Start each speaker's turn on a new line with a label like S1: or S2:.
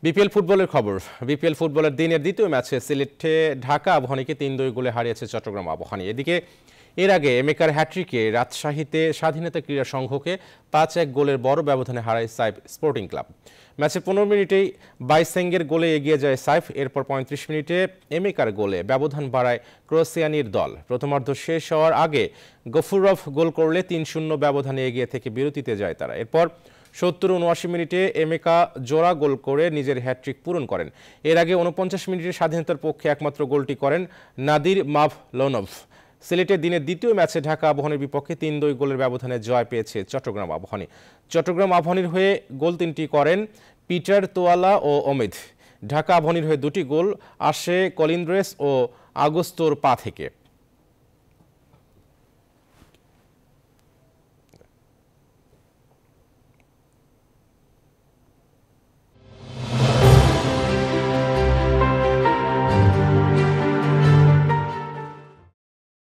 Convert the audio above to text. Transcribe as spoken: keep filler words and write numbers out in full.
S1: BPL ফুটবলের খবর। BPL ফুটবলের দিনের দ্বিতীয় ম্যাচে সিলেটে ঢাকা আবাহনীকে তিন দুই গোলে হারিয়েছে চট্টগ্রাম আবাহনী। এদিকে এর আগে এমেকার হ্যাট্রিকে রাজশাহীতে স্বাধীনতা ক্রীড়া সংঘকে পাঁচ এক গোলের বড় ব্যবধানে হারায় সাইফ স্পোর্টিং ক্লাব। ম্যাচে পনেরো মিনিটেই বাইসেঙ্গের গোলে এগিয়ে যায় সাইফ। এরপর পঁয়ত্রিশ মিনিটে এমেকার গোলে ব্যবধান বাড়ায় ক্রোয়েশিয়ানির দল। প্রথমার্ধ শেষ হওয়ার আগে গফুরভ গোল করলে তিন শূন্য ব্যবধানে এগিয়ে থেকে বিরতিতে যায় তারা। এরপর সত্তর উনআশি মিনিটে এমেকা জোড়া গোল করে নিজের হ্যাট্রিক পূরণ করেন। এর আগে উনপঞ্চাশ মিনিটে স্বাধীনতার পক্ষে একমাত্র গোলটি করেন নাদির মাভলনভ। সিলেটের দিনের দ্বিতীয় ম্যাচে ঢাকা আবাহনীর বিপক্ষে তিন দুই গোলের ব্যবধানে জয় পেয়েছে চট্টগ্রাম আবাহনী। চট্টগ্রাম আবাহনীর হয়ে গোল তিনটি করেন পিটার তোয়ালা ও অমিদ। ঢাকা আবাহনীর হয়ে দুটি গোল আসে কলিন্দ্রেস ও আগস্তোর পা থেকে।